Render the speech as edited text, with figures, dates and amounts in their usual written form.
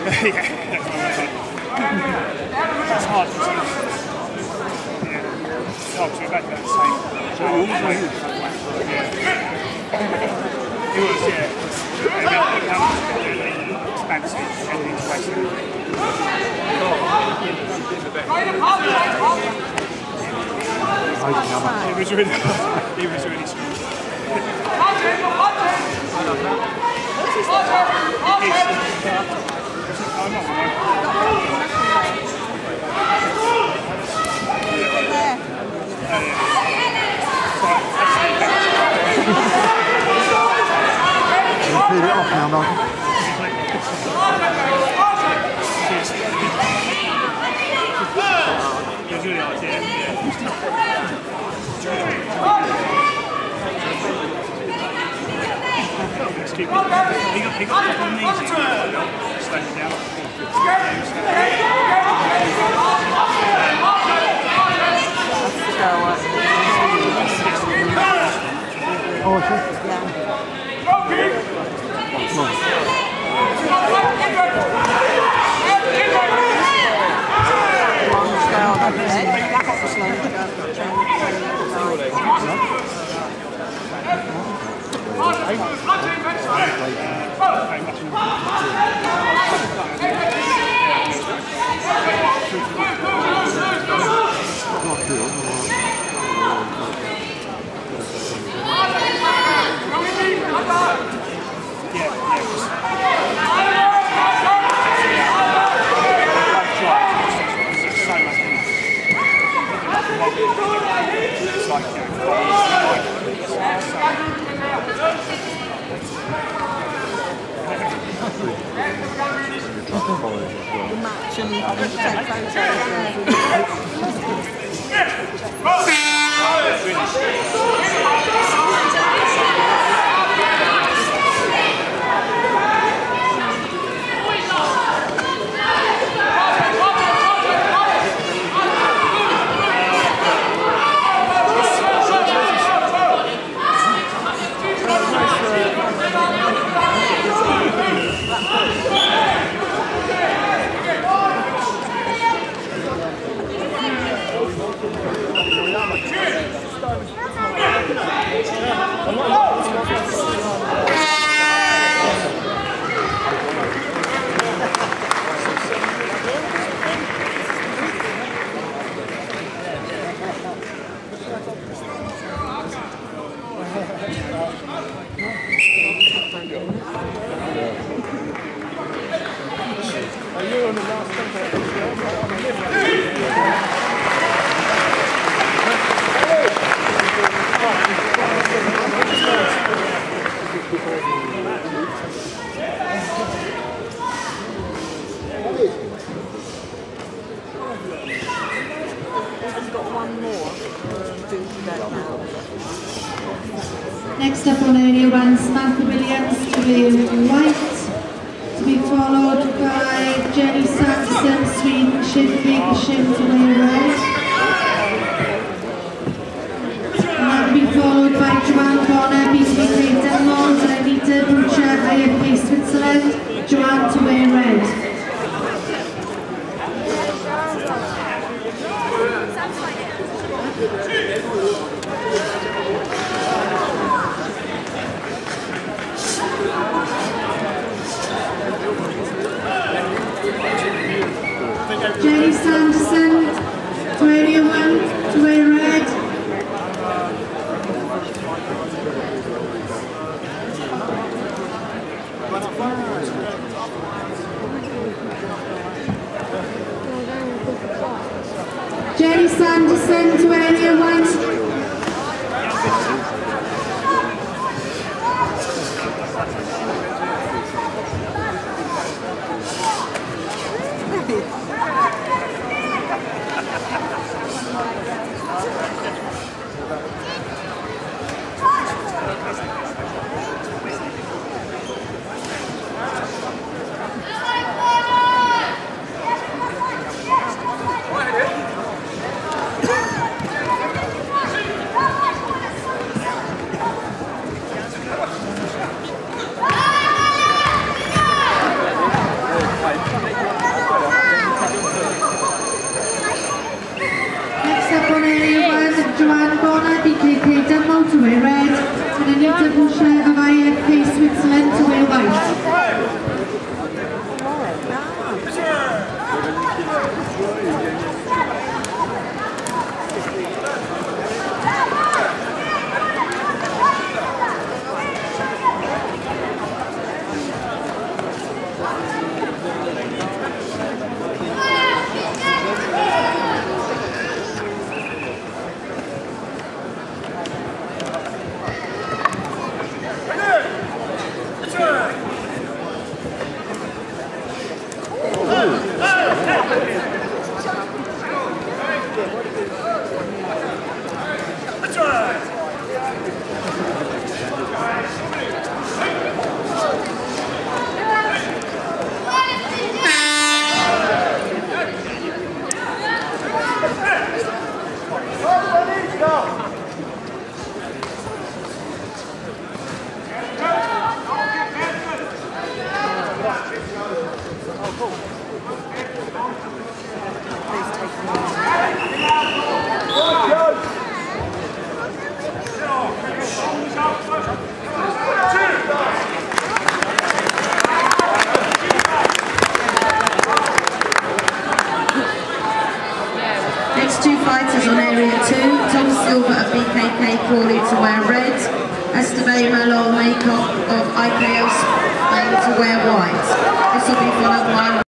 It's hard because it's hard to go back to that same It was, expansive and integration. He was really strong. Clear it off now, Malcolm. He got a couple of knees in, slowed down. Oh, sure. Next up on area one, Samantha Williams to be white, to be followed by Jenny Sanderson, Sweden, Shin to be red. And that will be followed by Joanne Bonner, BTK Denmark, and Anita Butcher, IFK Switzerland, Joanne to wear red. Jenny Sanderson to area 1 to wear red. Jenny Sanderson to area 1. Sasha of IFK Switzerland to wear white. Next two fighters on area 2, Tom Silver of BKK Crawley to wear red, Esteve Malol Maycock of IKO Spain to wear white.